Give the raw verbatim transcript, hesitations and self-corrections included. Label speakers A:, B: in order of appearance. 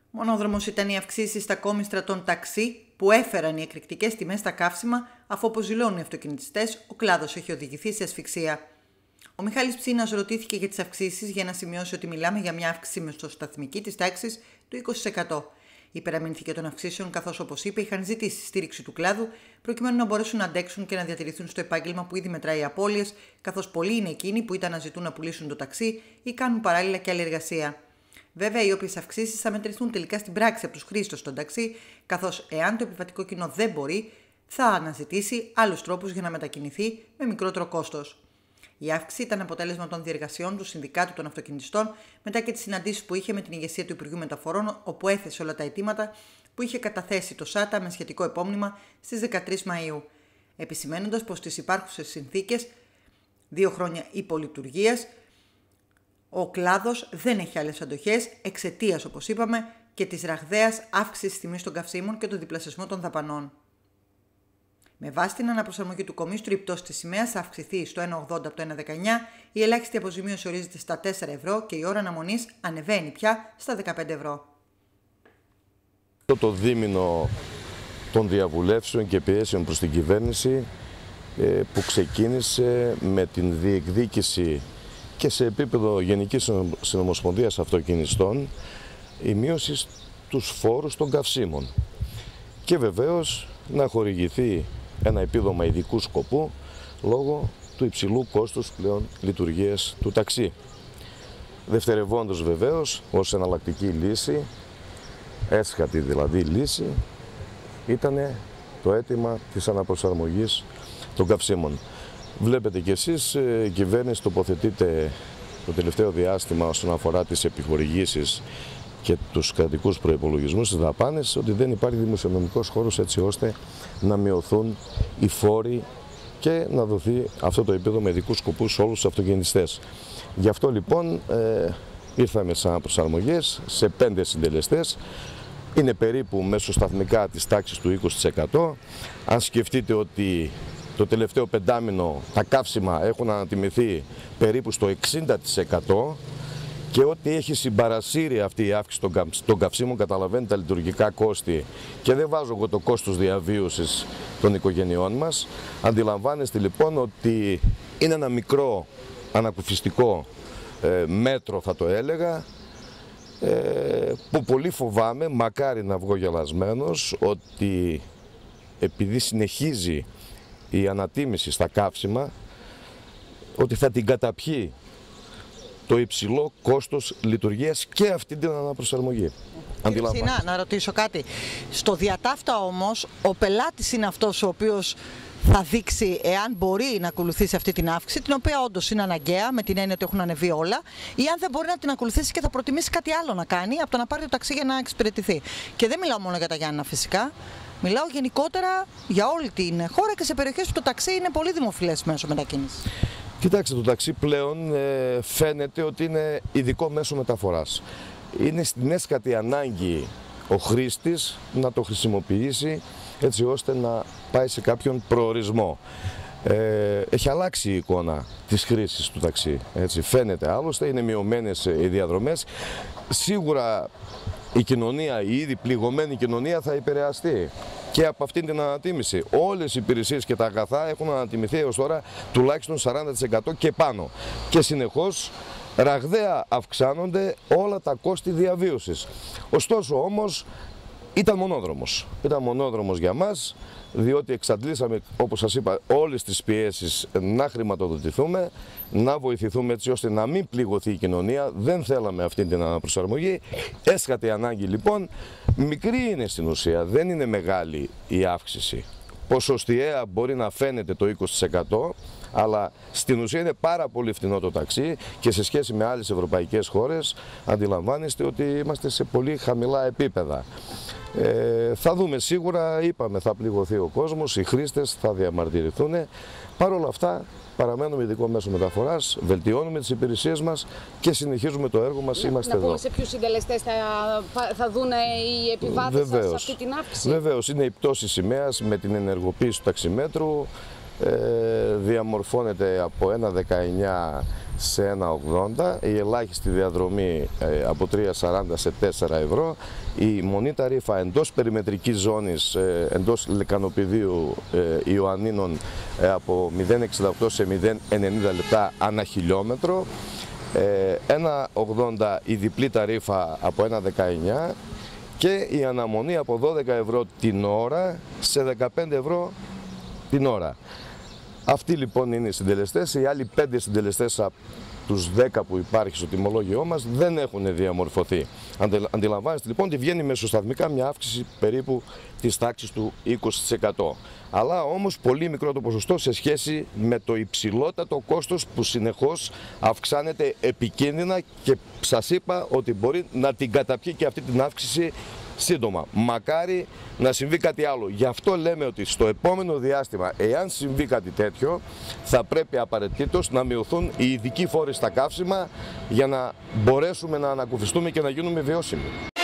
A: Μονόδρομος ήταν οι αυξήσεις στα κόμιστρα των ταξί που έφεραν οι εκρηκτικές τιμές στα καύσιμα, αφού αποζηλώνουν οι αυτοκινητιστές, ο κλάδος έχει οδηγηθεί σε ασφυξία. Ο Μιχάλης Ψήνας ρωτήθηκε για τις αυξήσεις για να σημειώσει ότι μιλάμε για μια αύξηση μισθοσταθμική της τάξης του είκοσι τοις εκατό. Υπεραμείνθηκε των αυξήσεων, καθώς, όπως είπε, είχαν ζητήσει στήριξη του κλάδου προκειμένου να μπορέσουν να αντέξουν και να διατηρηθούν στο επάγγελμα που ήδη μετράει απώλειες, καθώς πολλοί είναι εκείνοι που είτε να ζητούν να πουλήσουν το ταξί ή κάνουν παράλληλα και άλλη εργασία. Βέβαια, οι όποιες αυξήσεις θα μετρηθούν τελικά στην πράξη από τους χρήστες των ταξί, καθώς εάν το επιβατικό κοινό δεν μπορεί, θα αναζητήσει άλλους τρόπους για να μετακινηθεί με μικρότερο κόστος. Η αύξηση ήταν αποτέλεσμα των διεργασιών του Συνδικάτου των Αυτοκινητιστών μετά και τις συναντήσεις που είχε με την ηγεσία του Υπουργείου Μεταφορών, όπου έθεσε όλα τα αιτήματα που είχε καταθέσει το ΣΑΤΑ με σχετικό επόμνημα στις δεκατρείς Μαΐου, επισημαίνοντας πως στις υπάρχουσες συνθήκες, δύο χρόνια υπολειτουργίας, ο κλάδος δεν έχει άλλες αντοχές εξαιτίας, όπως είπαμε, και της ραγδαίας αύξησης τιμής των καυσίμων και τον διπλασιασμό των δαπανών. Με βάση την αναπροσαρμογή του κομίστρου, η πτώση της σημαίας θα αυξηθεί στο ένα ογδόντα από το ένα δεκαεννιά, η ελάχιστη αποζημίωση ορίζεται στα τέσσερα ευρώ και η ώρα αναμονής ανεβαίνει πια στα δεκαπέντε ευρώ.
B: Το δίμηνο των διαβουλεύσεων και πιέσεων προς την κυβέρνηση που ξεκίνησε με την διεκδίκηση και σε επίπεδο Γενικής Συνομοσπονδίας Αυτοκινηστών η μείωση στους φόρους των καυσίμων και βεβαίως να χορηγηθεί ένα επίδομα ειδικού σκοπού λόγω του υψηλού κόστους πλέον λειτουργίας του ταξί. Δευτερευόντως βεβαίως ως εναλλακτική λύση, έσχατη δηλαδή λύση, ήταν το αίτημα της αναπροσαρμογής των καυσίμων. Βλέπετε κι εσείς, η κυβέρνηση τοποθετείται το τελευταίο διάστημα όσον αφορά τις επιχορηγήσεις και τους κρατικούς προϋπολογισμούς, τις δαπάνες, ότι δεν υπάρχει δημοσιονομικός χώρος έτσι ώστε να μειωθούν οι φόροι και να δοθεί αυτό το επίδομα με ειδικούς σκοπούς σε όλους τους αυτοκινητιστές. Γι' αυτό λοιπόν ε, ήρθαμε σαν αναπροσαρμογές σε πέντε συντελεστές. Είναι περίπου μεσοσταθμικά της τάξης του είκοσι τοις εκατό. Αν σκεφτείτε ότι το τελευταίο πεντάμινο τα καύσιμα έχουν ανατιμηθεί περίπου στο εξήντα τοις εκατό και ότι έχει συμπαρασύρει αυτή η αύξηση των καυσίμων, καταλαβαίνετε τα λειτουργικά κόστη και δεν βάζω εγώ το κόστος διαβίωσης των οικογενειών μας. Αντιλαμβάνεστε λοιπόν ότι είναι ένα μικρό ανακουφιστικό ε, μέτρο, θα το έλεγα, ε, που πολύ φοβάμαι, μακάρι να βγω γελασμένος, ότι επειδή συνεχίζει η ανατίμηση στα καύσιμα, ότι θα την καταπιεί το υψηλό κόστος λειτουργίας και αυτή την αναπροσαρμογή.
A: Χριστίνα, να ρωτήσω κάτι. Στο διατάφτα όμως, ο πελάτης είναι αυτός ο οποίος θα δείξει εάν μπορεί να ακολουθήσει αυτή την αύξηση, την οποία όντως είναι αναγκαία, με την έννοια ότι έχουν ανεβεί όλα, ή αν δεν μπορεί να την ακολουθήσει και θα προτιμήσει κάτι άλλο να κάνει από το να πάρει το ταξί για να εξυπηρετηθεί. Και δεν μιλάω μόνο για τα Γιάννηνα φυσικά. Μιλάω γενικότερα για όλη την χώρα και σε περιοχές που το ταξί είναι πολύ δημοφιλές μέσω μετακίνησης.
B: Κοιτάξτε, το ταξί πλέον ε, φαίνεται ότι είναι ειδικό μέσο μεταφοράς. Είναι στην έσκατη ανάγκη ο χρήστης να το χρησιμοποιήσει έτσι ώστε να πάει σε κάποιον προορισμό. Ε, έχει αλλάξει η εικόνα της χρήσης του ταξί. Έτσι, φαίνεται άλλωστε, είναι μειωμένες οι διαδρομές. Σίγουρα η κοινωνία, η ήδη πληγωμένη κοινωνία θα επηρεαστεί και από αυτήν την ανατίμηση. Όλες οι υπηρεσίες και τα αγαθά έχουν ανατιμηθεί έως τώρα τουλάχιστον σαράντα τοις εκατό και πάνω. Και συνεχώς ραγδαία αυξάνονται όλα τα κόστη διαβίωσης. Ωστόσο όμως ήταν μονόδρομος. Ήταν μονόδρομος για μας, διότι εξαντλήσαμε, όπως σας είπα, όλες τις πιέσεις να χρηματοδοτηθούμε, να βοηθηθούμε έτσι ώστε να μην πληγωθεί η κοινωνία. Δεν θέλαμε αυτή την αναπροσαρμογή. Έσχατη ανάγκη λοιπόν, μικρή είναι στην ουσία, δεν είναι μεγάλη η αύξηση. Ποσοστιαία μπορεί να φαίνεται το είκοσι τοις εκατό, αλλά στην ουσία είναι πάρα πολύ φθηνό το ταξί και σε σχέση με άλλες ευρωπαϊκές χώρες αντιλαμβάνεστε ότι είμαστε σε πολύ χαμηλά επίπεδα. Ε, θα δούμε σίγουρα, είπαμε, θα πληγωθεί ο κόσμος, οι χρήστες θα διαμαρτυρηθούν. Παρ' όλα αυτά παραμένουμε ειδικό μέσο μεταφοράς, βελτιώνουμε τις υπηρεσίες μας και συνεχίζουμε το έργο μας. Είμαστε
C: να
B: εδώ.
C: πούμε σε ποιους συντελεστές θα, θα δουν οι επιβάτες σε αυτή την αύξηση.
B: Βεβαίως, είναι η πτώση σημαίας με την ενεργοποίηση του ταξιμέτρου. Ε, διαμορφώνεται από ένα δεκαεννιά σε ένα ογδόντα, η ελάχιστη διαδρομή ε, από τρία σαράντα σε τέσσερα ευρώ, η μονή ταρήφα εντός περιμετρικής ζώνης, ε, εντός λεκανοπηδίου ε, Ιωαννίνων ε, από μηδέν εξήντα οκτώ σε μηδέν ενενήντα λεπτά ανά χιλιόμετρο, ε, ένα ογδόντα η διπλή ταρήφα από ένα δεκαεννιά και η αναμονή από δώδεκα ευρώ την ώρα σε δεκαπέντε ευρώ την ώρα. Αυτοί λοιπόν είναι οι συντελεστές. Οι άλλοι πέντε συντελεστές από τους δέκα που υπάρχει στο τιμολόγιό μας δεν έχουν διαμορφωθεί. Αντιλαμβάνεστε λοιπόν ότι βγαίνει μεσοσταθμικά μια αύξηση περίπου της τάξης του είκοσι τοις εκατό. Αλλά όμως πολύ μικρό το ποσοστό σε σχέση με το υψηλότατο κόστος που συνεχώς αυξάνεται επικίνδυνα και σας είπα ότι μπορεί να την καταπιεί και αυτή την αύξηση σύντομα. Μακάρι να συμβεί κάτι άλλο. Γι' αυτό λέμε ότι στο επόμενο διάστημα, εάν συμβεί κάτι τέτοιο, θα πρέπει απαραίτητος να μειωθούν οι ειδικοί φόροι στα καύσιμα για να μπορέσουμε να ανακουφιστούμε και να γίνουμε βιώσιμοι.